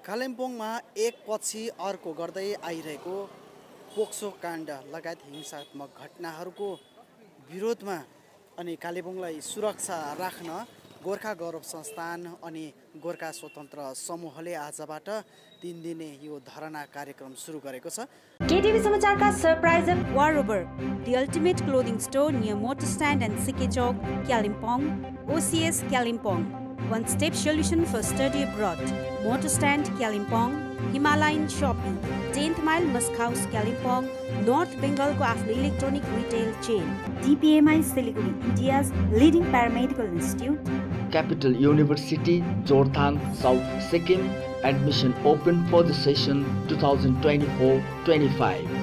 कालिम्पोङमा एकपछि अर्को गर्दै आइरहेको पोक्सो काण्ड लगायत हिंसात्मक घटनाहरूको विरोधमा अनि कालिम्पोङलाई सुरक्षा राख्न गोर्खा गौरव संस्थान अनि गोर्खा स्वतन्त्र समूहले आजबाट 3 दिने यो धरना कार्यक्रम सुरु गरेको छ। केटिभी समाचारका surprise wardrobe the ultimate clothing store near motor stand and SK Chowk Kalimpong OCS Kalimpong One Step Solution for Study Abroad Motor Stand Kalimpong Himalayan Shopping 10th Mile Musk House Kalimpong North Bengal को आफ्नो electronic retail chain DPMI Siliguri India's leading paramedical institute Capital University Jorthang South Sikkim admission open for the session 2024-25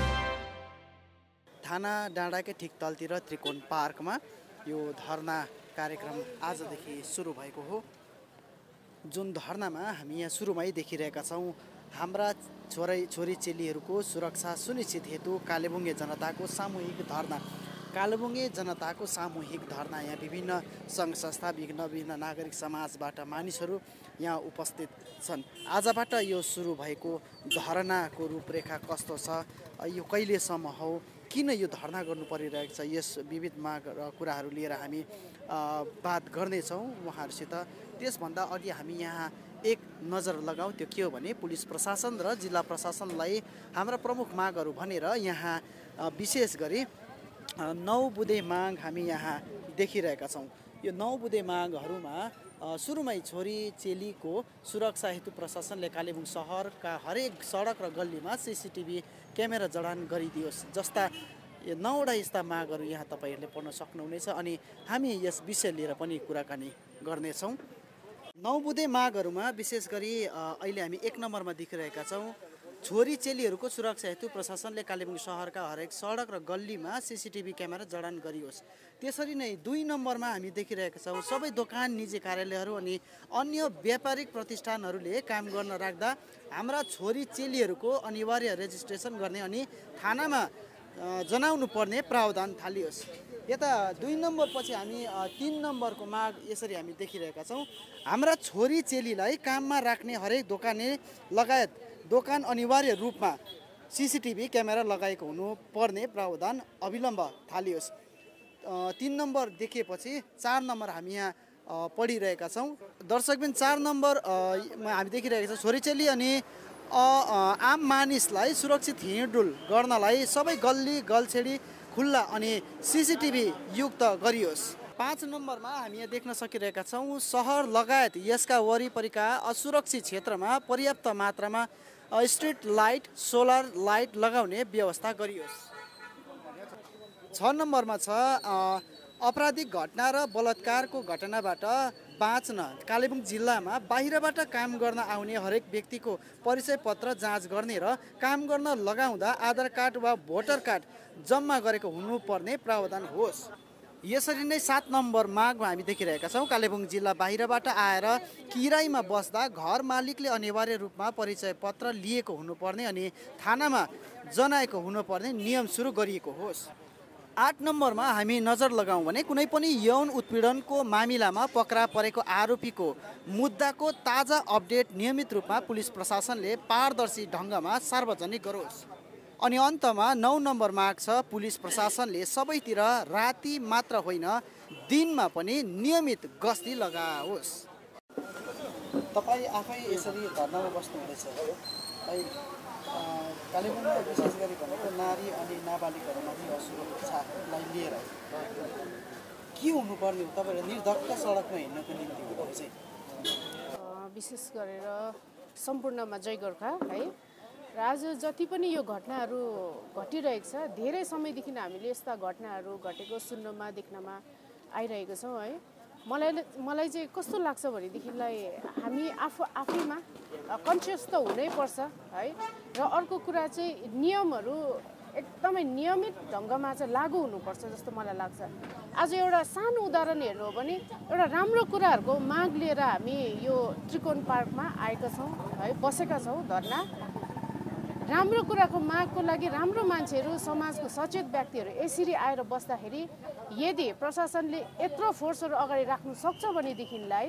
थाना डाँडाकै ठिक तलतिर त्रिकोण पार्कमा यो धरना कार्यक्रम आजदेखि सुरु भएको हो। जुन धरनामा हामी यहाँ सुरुमै देखिरहेका छौँ हाम्रा छोरी चेलीहरूको सुरक्षा सुनिश्चित हेतु कालेबुङ्गे जनताको सामूहिक धरना। कालेबुङ्गे जनताको सामूहिक धरना यहाँ विभिन्न सङ्घ संस्था विभिन्न नागरिक समाजबाट मानिसहरू यहाँ उपस्थित छन्। आजबाट यो सुरु भएको धरनाको रूपरेखा कस्तो छ, यो कहिलेसम्म हो, किन यो धरना गर्नु परिरहेको छ, यस विविध माग र कुराहरू लिएर हामी बात गर्नेछौँ उहाँहरूसित। त्यसभन्दा अघि हामी यहाँ एक नजर लगाउँ, त्यो के हो भने पुलिस प्रशासन र जिल्ला प्रशासनलाई हाम्रा प्रमुख मागहरू भनेर यहाँ विशेष गरी 9 बुँदे माग हामी यहाँ देखिरहेका छौँ। यो 9 बुँदे मागहरूमा सुरुमै छोरी चेलीको सुरक्षा हेतु प्रशासनले कालेबुङ सहरका हरेक सडक र गल्लीमा CCTV क्यामेरा जडान गरिदियोस् जस्ता 9वटा यस्ता मागहरू यहाँ तपाईँहरूले पढ्न सक्नुहुनेछ अनि हामी यस विषय लिएर पनि कुराकानी गर्नेछौँ। 9 बुँदे मागहरूमा विशेष गरी अहिले हामी 1 नम्बरमा देखिरहेका छौँ। छोरी चेलीहरूको सुरक्षा हेतु प्रशासनले कालेबुङ सहरका हरेक सडक र गल्लीमा CCTV क्यामेरा जडान गरियोस्। त्यसरी नै 2 नम्बरमा हामी देखिरहेका छौँ सबै दोकान, निजी कार्यालयहरू अनि अन्य व्यापारिक प्रतिष्ठानहरूले काम गर्न राख्दा हाम्रा छोरी चेलीहरूको अनिवार्य रेजिस्ट्रेसन गर्ने अनि थानामा जनाउनु पर्ने प्रावधान थालियोस्। यता 2 नम्बर पछि हामी 3 नम्बरको माग यसरी हामी देखिरहेका छौँ। हाम्रा छोरी चेलीलाई काममा राख्ने हरेक दोकाने लगायत दोकान अनिवार्य रूपमा CCTV क्यामेरा लगाएको हुनुपर्ने प्रावधान अविलम्ब थालियोस्। 3 नम्बर देखिएपछि 4 नम्बर हामी यहाँ पढिरहेका छौँ। दर्शकबिन 4 नम्बरमा हामी देखिरहेका छौँ छोरीचेली अनि आम मानिसलाई सुरक्षित हिँडडुल गर्नलाई सबै गल्ली गल्छेडी खुल्ला अनि CCTV युक्त गरियोस्। 5 नम्बरमा हामी यहाँ देख्न सकिरहेका छौँ सहर लगायत यसका वरिपरिका असुरक्षित क्षेत्रमा पर्याप्त मात्रामा स्ट्रिट लाइट, सोलर लाइट लगाउने व्यवस्था गरियोस्। 6 नम्बरमा छ अपराधिक घटना र बलात्कारको घटनाबाट बाँच्न कालेबुङ जिल्लामा बाहिरबाट काम गर्न आउने हरेक व्यक्तिको परिचय पत्र जाँच गर्ने र काम गर्न लगाउँदा आधार कार्ड वा भोटर कार्ड जम्मा गरेको हुनुपर्ने प्रावधान होस्। यसरी नै 7 नम्बर मागमा हामी देखिरहेका छौँ कालेबुङ जिल्ला बाहिरबाट आएर किरायमा बस्दा घर मालिकले अनिवार्य रूपमा परिचय पत्र लिएको हुनुपर्ने अनि थानामा जनाएको हुनुपर्ने नियम सुरु गरिएको होस्। 8 नम्बरमा हामी नजर लगाउँ भने कुनै पनि यौन उत्पीडनको मामिलामा पक्रा परेको आरोपीको मुद्दाको ताजा अपडेट नियमित रूपमा पुलिस प्रशासनले पारदर्शी ढङ्गमा सार्वजनिक गरोस्। अनि अन्तमा 9 नम्बर माग छ पुलिस प्रशासनले सबैतिर राति मात्र होइन दिनमा पनि नियमित गस्ती लगाओस्। तपाईँ आफै यसरी धरनामा बस्नुहुँदैछ है। कालेबुङमा विशेष गरी भनेको नारी अनि नाबालिगहरूमाथि असुरक्षालाई लिएर के हुनुपर्ने हो तपाईँहरू निर्धक्क सडकमा हिँड्नको निम्ति हुँदा चाहिँ? विशेष गरेर सम्पूर्णमा जय गोर्खा है। र आज जति पनि यो घटनाहरू घटिरहेको छ धेरै समयदेखि हामीले यस्ता घटनाहरू घटेको सुन्नमा देख्नमा आइरहेको छौँ है। मलाई चाहिँ कस्तो लाग्छ भनेदेखिलाई हामी आफैमा कन्सियस त हुनैपर्छ है। र अर्को कुरा चाहिँ नियमहरू एकदमै नियमित ढङ्गमा चाहिँ लागू हुनुपर्छ जस्तो मलाई लाग्छ। आज एउटा सानो उदाहरण हेर्नु हो भने एउटा राम्रो कुराहरूको माग लिएर हामी यो त्रिकोण पार्कमा आएका छौँ है, बसेका छौँ धरना। राम्रो कुराको मागको लागि राम्रो मान्छेहरू समाजको सचेत व्यक्तिहरू यसरी आएर बस्दाखेरि यदि प्रशासनले यत्रो फोर्सहरू अगाडि राख्नु सक्छ भनेदेखिलाई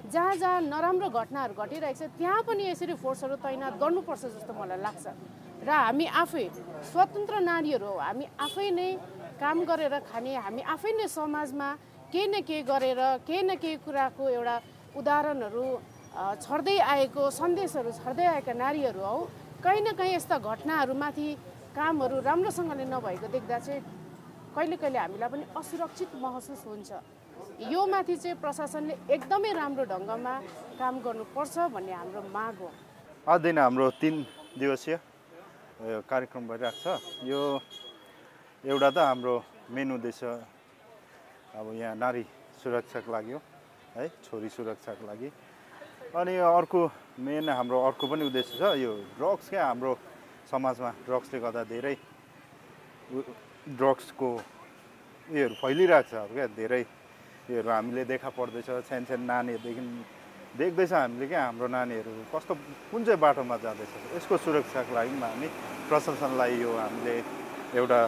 जहाँ जहाँ नराम्रो घटनाहरू घटिरहेको छ त्यहाँ पनि यसरी फोर्सहरू तैनात गर्नुपर्छ जस्तो मलाई लाग्छ। र हामी आफै स्वतन्त्र नारीहरू हो, हामी आफै नै काम गरेर खाने, हामी आफै नै समाजमा केही न केही गरेर केही न केही कुराको एउटा उदाहरणहरू छर्दै आएको, सन्देशहरू छर्दै आएका नारीहरू हौ। कहीँ न कहीँ यस्ता घटनाहरूमाथि कामहरू राम्रोसँगले नभएको देख्दा चाहिँ कहिले कहिले हामीलाई पनि असुरक्षित महसुस हुन्छ। यो माथि चाहिँ प्रशासनले एकदमै राम्रो ढङ्गमा काम गर्नुपर्छ भन्ने हाम्रो माग हो। आज दिन हाम्रो 3 दिवसीय कार्यक्रम भइरहेको छ। यो एउटा त हाम्रो मेन उद्देश्य अब यहाँ नारी सुरक्षाको लागि हो है, छोरी सुरक्षाको लागि। अनि अर्को मेन हाम्रो अर्को पनि उद्देश्य छ, यो ड्रग्स क्या हाम्रो समाजमा ड्रग्सले गर्दा धेरै ड्रग्सको उयोहरू फैलिरहेको छ अब क्या, धेरै योहरू हामीले देखा पर्दैछ। सानो नानीहरूदेखि देख्दैछ हामीले क्या हाम्रो नानीहरू कस्तो कुन चाहिँ बाटोमा जाँदैछ। यसको सुरक्षाको लागि हामी प्रशासनलाई यो हामीले एउटा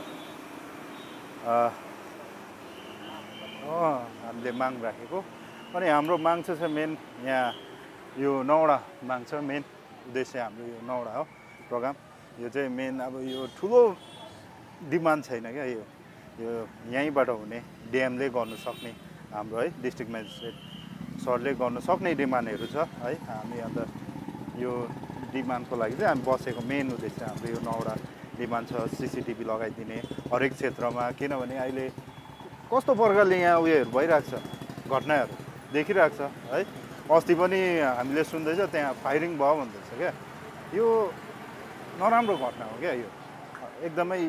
हामीले माग राखेको। अनि हाम्रो माग चाहिँ मेन यहाँ यो 9वटा माग छ। मेन उद्देश्य हाम्रो यो 9वटा हो प्रोग्राम। यो चाहिँ मेन अब यो ठुलो डिमान्ड छैन क्या, यो यहीँबाट हुने डिएमले गर्नु सक्ने हाम्रो है डिस्ट्रिक्ट म्याजिस्ट्रेट सरले गर्नु सक्ने डिमान्डहरू छ है। हामी अन्त यो डिमान्डको लागि चाहिँ हामी बसेको मेन उद्देश्य हाम्रो यो 9वटा डिमान्ड छ। CCTV लगाइदिने हरेक क्षेत्रमा, किनभने अहिले कस्तो प्रकारले यहाँ उयोहरू भइरहेको छ, घटनाहरू देखिरहेको छ है। अस्ति पनि हामीले सुन्दैछ त्यहाँ फायरिङ भयो भन्दैछ क्या। यो नराम्रो घटना हो क्या। यो एकदमै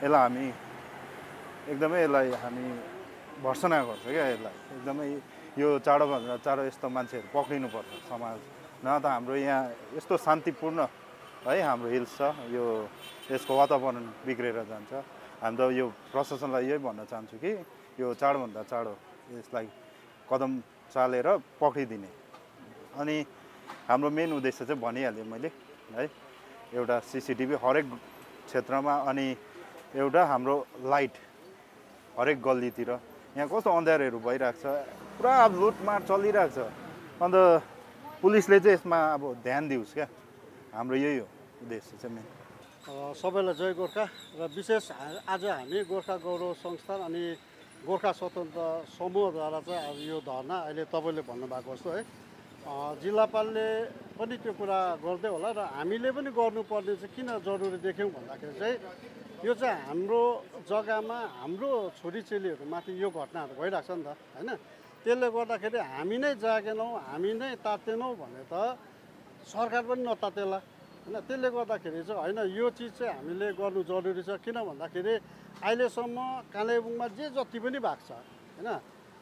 यसलाई हामी भर्सना गर्छ क्या। यसलाई एकदमै यो चाँडोभन्दा चाँडो यस्तो मान्छेहरू पक्रिनुपर्छ। समाज न त हाम्रो यहाँ यस्तो शान्तिपूर्ण है हाम्रो हिल्स छ, यो यसको वातावरण बिग्रेर जान्छ। हामी त यो प्रशासनलाई यही भन्न चाहन्छु कि यो चाँडोभन्दा चाँडो यसलाई कदम चालेर पक्रिदिने। अनि हाम्रो मेन उद्देश्य चाहिँ भनिहालेँ मैले है, एउटा CCTV हरेक क्षेत्रमा, अनि एउटा हाम्रो लाइट हरेक गल्लीतिर। यहाँ कस्तो अँध्यारोहरू भइरहेको छ, पुरा अब लुटमार चलिरहेको छ। अन्त पुलिसले चाहिँ यसमा अब ध्यान दियोस् क्या, हाम्रो यही हो उद्देश्य चाहिँ मेन। सबैलाई जय गोर्खा। र विशेष आज हामी गोर्खा गौरव संस्थान अनि गोर्खा स्वतन्त्र समूहद्वारा चाहिँ अब यो धरना अहिले तपाईँले भन्नुभएको जस्तो है, जिल्लापालले पनि त्यो कुरा गर्दै होला र हामीले पनि गर्नुपर्ने चाहिँ किन जरुरी देख्यौँ भन्दाखेरि चाहिँ यो चाहिँ हाम्रो जग्गामा हाम्रो छोरीचेलीहरूमाथि यो घटनाहरू भइरहेको छ नि त होइन। त्यसले गर्दाखेरि हामी नै जागेनौँ, हामी नै तातेनौँ भने त सरकार पनि नतातेला होइन। त्यसले गर्दाखेरि चाहिँ होइन, यो चिज चाहिँ हामीले गर्नु जरुरी छ। किन भन्दाखेरि अहिलेसम्म कालेबुङमा जे जति पनि भएको छ होइन,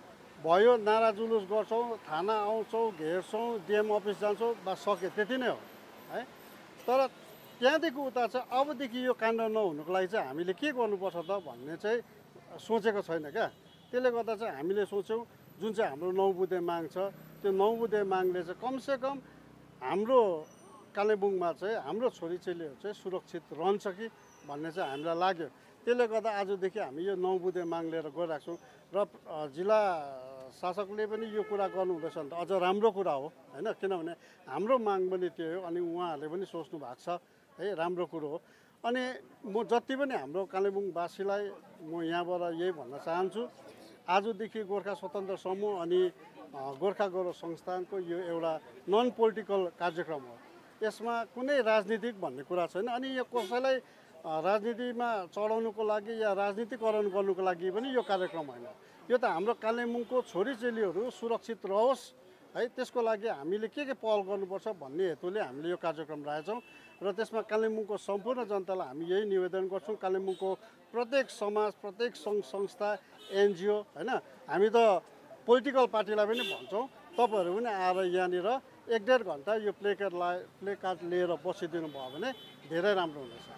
भयो नारा जुलुस गर्छौँ, थाना आउँछौँ, घेर्छौँ, डिएम अफिस जान्छौँ, बस सक्यो, त्यति नै हो है। तर त्यहाँदेखि उता चाहिँ अबदेखि यो काण्ड नहुनुको लागि चाहिँ हामीले के गर्नुपर्छ त भन्ने चाहिँ सोचेको छैन क्या। त्यसले गर्दा चाहिँ हामीले सोच्यौँ जुन चाहिँ हाम्रो 9 बुँदे माग छ, त्यो 9 बुँदे मागले चाहिँ कमसेकम हाम्रो कालेबुङमा चाहिँ हाम्रो छोरीचेलीहरू चाहिँ सुरक्षित रहन्छ कि भन्ने चाहिँ हामीलाई लाग्यो। त्यसले गर्दा आजदेखि हामी यो 9 बुँदे माग लिएर गइरहेको छौँ। र जिल्ला शासकले पनि यो कुरा गर्नुहुँदैछ भने त अझ राम्रो कुरा हो होइन, किनभने हाम्रो माग पनि त्यो हो। अनि उहाँहरूले पनि सोच्नु भएको छ है, राम्रो कुरो हो। अनि म जति पनि हाम्रो कालेबुङवासीलाई म यहाँबाट यही भन्न चाहन्छु, आजदेखि गोर्खा स्वतन्त्र समूह अनि गोर्खा गौरव संस्थानको यो एउटा नन पोलिटिकल कार्यक्रम हो। यसमा कुनै राजनीतिक भन्ने कुरा छैन। अनि यो कसैलाई राजनीतिमा चढाउनुको लागि या राजनीतिकरण गर्नुको लागि पनि यो कार्यक्रम होइन। यो त हाम्रो कालेबुङको छोरीचेलीहरू सुरक्षित रहोस् है, त्यसको लागि हामीले के पहल गर्नुपर्छ भन्ने हेतुले हामीले यो कार्यक्रम राखेछौँ। र त्यसमा कालेबुङको सम्पूर्ण जनतालाई हामी यही निवेदन गर्छौँ, कालेबुङको प्रत्येक समाज, प्रत्येक सङ्घ संस्था, NGO होइन, हामी त पोलिटिकल पार्टीलाई पनि भन्छौँ, तपाईँहरू पनि आएर यहाँनिर 1-1.5 घन्टा यो प्ले कार्ड लिएर बसिदिनु भयो भने धेरै राम्रो हुनेछ।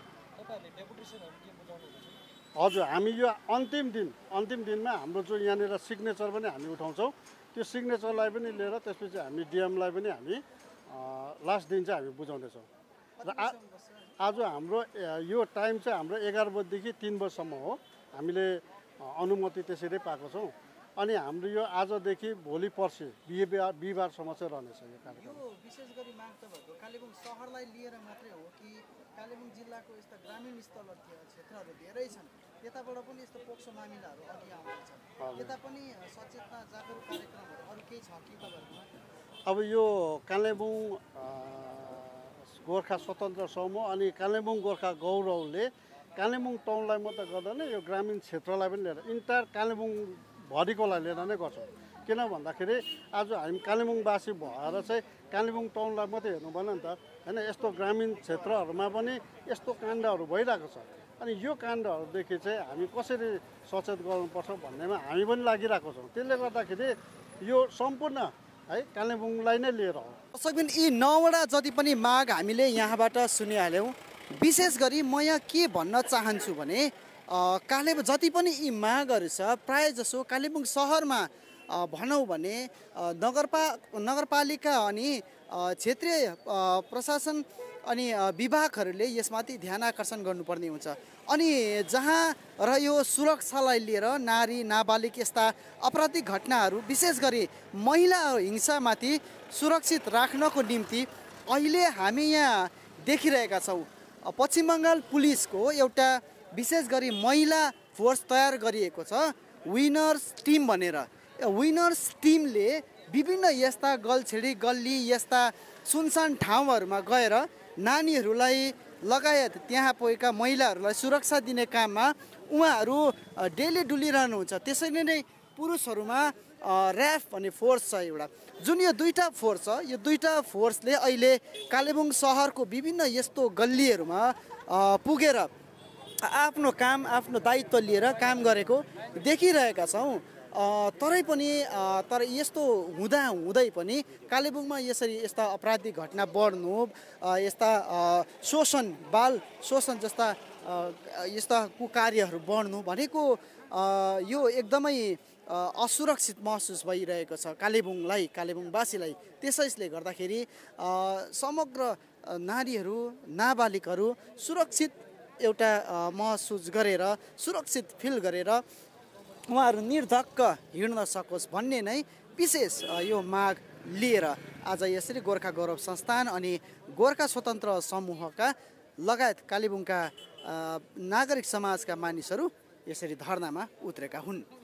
हजुर, हामी यो अन्तिम दिनमा हाम्रो जो यहाँनिर सिग्नेचर पनि हामी उठाउँछौँ, त्यो सिग्नेचरलाई पनि लिएर त्यसपछि हामी डिएमलाई पनि हामी लास्ट दिन चाहिँ हामी बुझाउँदैछौँ। र आज हाम्रो यो टाइम चाहिँ हाम्रो 11 बजीदेखि 3 बजीसम्म हो। हामीले अनुमति त्यसरी पाएको छौँ। अनि हाम्रो यो आजदेखि भोलि पर्सि बिहिबारसम्म चाहिँ रहनेछ यो कार्यक्रम। यो विशेष गरी माग तपाईँहरूको कालेबुङ सहरलाई लिएर मात्रै हो कि कालेबुङ जिल्लाको यस्ता ग्रामीण स्थलहरूतिर क्षेत्रहरू धेरै छन्, त्यताबाट पनि यस्तो पोक्सो मामिलाहरू अघि आउँदैछ, त्यता पनि सचेतना जागरुक कार्यक्रमहरू अरू केही छ कि तपाईँहरूमा? अब यो कालेबुङ गोर्खा स्वतन्त्र समूह अनि कालेबुङ गोर्खा गौरवले कालेबुङ टाउनलाई मात्रै गर्दैन, यो ग्रामीण क्षेत्रलाई पनि लिएर इन्टायर कालेबुङ भरिकोलाई लिएर नै गर्छौँ। किन भन्दाखेरि आज हामी कालेबुङवासी भएर चाहिँ कालेबुङ टाउनलाई मात्रै हेर्नु भएन नि त होइन, यस्तो ग्रामीण क्षेत्रहरूमा पनि यस्तो काण्डहरू भइरहेको छ। अनि यो काण्डहरूदेखि चाहिँ हामी कसरी सचेत गर्नुपर्छ भन्नेमा हामी पनि लागिरहेको छौँ। त्यसले गर्दाखेरि यो सम्पूर्ण है कालेबुङलाई नै लिएर हो। दर्शकबिन यी 9वटा जति पनि माग हामीले यहाँबाट सुनिहाल्यौँ। विशेष गरी म यहाँ के भन्न चाहन्छु भने कालेबुङ जति पनि यी मागहरू छ प्रायः जसो कालेबुङ सहरमा भनौँ भने नगरपालिका अनि क्षेत्रीय प्रशासन अनि विभागहरूले यसमाथि ध्यान आकर्षण गर्नुपर्ने हुन्छ। अनि जहाँ र यो सुरक्षालाई लिएर नारी नाबालिग यस्ता आपराधिक घटनाहरू विशेष गरी महिला हिंसामाथि सुरक्षित राख्नको निम्ति अहिले हामी यहाँ देखिरहेका छौँ पश्चिम बङ्गाल पुलिसको एउटा विशेष गरी महिला फोर्स तयार गरिएको छ विनर्स टिम भनेर। विनर्स टिमले विभिन्न यस्ता गल्छेडी गल्ली यस्ता सुनसान ठाउँहरूमा गएर नानीहरूलाई लगायत त्यहाँ पुगेका महिलाहरूलाई सुरक्षा दिने काममा उहाँहरू डेली डुलिरहनुहुन्छ। त्यसैले नै पुरुषहरूमा ऱ्याफ भन्ने फोर्स छ एउटा, जुन यो दुईवटा फोर्स छ। यो दुईवटा फोर्सले अहिले कालेबुङ सहरको विभिन्न यस्तो गल्लीहरूमा पुगेर आफ्नो काम आफ्नो दायित्व लिएर काम गरेको देखिरहेका छौँ। तरै पनि तर यस्तो हुँदै पनि कालेबुङमा यस्ता आपराधिक घटना बढ्नु, यस्ता शोषण बाल शोषण जस्ता यस्ता कुकार्यहरू बढ्नु भनेको यो एकदमै असुरक्षित महसुस भइरहेको छ कालेबुङवासीलाई। त्यसैले गर्दाखेरि समग्र नारीहरू नाबालिगहरू सुरक्षित एउटा महसुस गरेर सुरक्षित फिल गरेर उहाँहरू निर्धक्क हिँड्न सकोस् भन्ने नै विशेष यो माग लिएर आज यसरी गोर्खा गौरव संस्थान अनि गोर्खा स्वतन्त्र समूहका लगायत कालेबुङका नागरिक समाजका मानिसहरू यसरी धरनामा उत्रेका हुन्।